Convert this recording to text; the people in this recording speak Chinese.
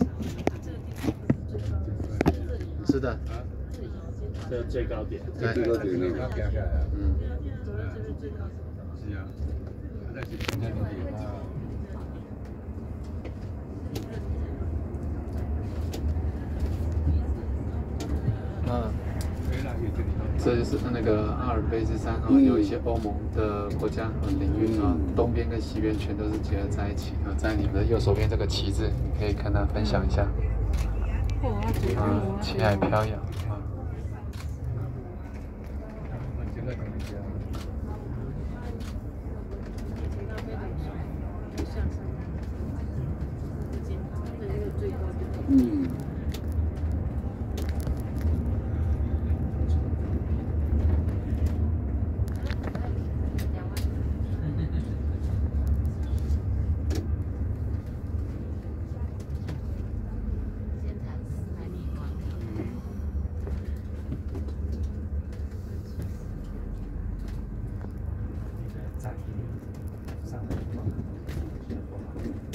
是的， 这是最高点。 对， 最高点那个掉下来了。 嗯。 是啊，那是平常的地方。 这就是那个阿尔卑斯山有一些欧盟的国家和领域东边跟西边全都是结合在一起在你们的右手边这个旗帜，你可以跟他分享一下。旗海飘扬上来